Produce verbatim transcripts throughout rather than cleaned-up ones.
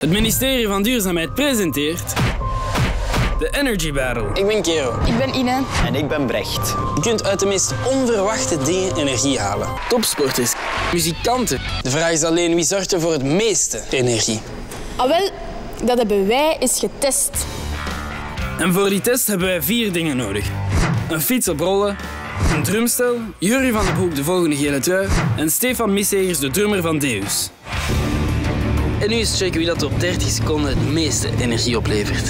Het ministerie van Duurzaamheid presenteert de Energy Battle. Ik ben Kero. Ik ben Ine. En ik ben Brecht. Je kunt uit de meest onverwachte dingen energie halen. Topsporters, muzikanten. De vraag is alleen wie zorgt er voor het meeste energie. Ah wel, dat hebben wij eens getest. En voor die test hebben wij vier dingen nodig. Een fiets op rollen, een drumstel, Jury van den Broek de volgende gele trui en Stefan Missegers de drummer van Deus. En nu eens checken wie dat op dertig seconden het meeste energie oplevert.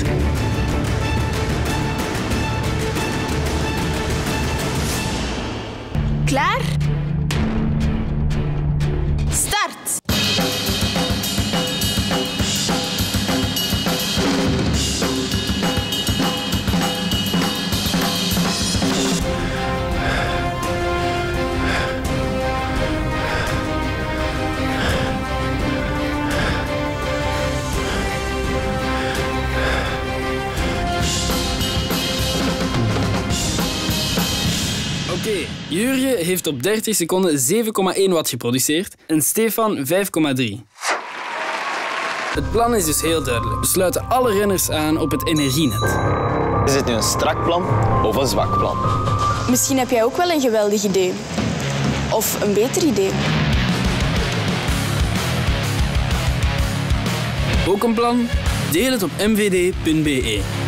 Klaar? Start! Oké, okay, Jurje heeft op dertig seconden zeven komma één watt geproduceerd en Stefan vijf komma drie. Het plan is dus heel duidelijk. We sluiten alle renners aan op het energienet. Is het nu een strak plan of een zwak plan? Misschien heb jij ook wel een geweldig idee. Of een beter idee. Ook een plan? Deel het op m v d punt b e.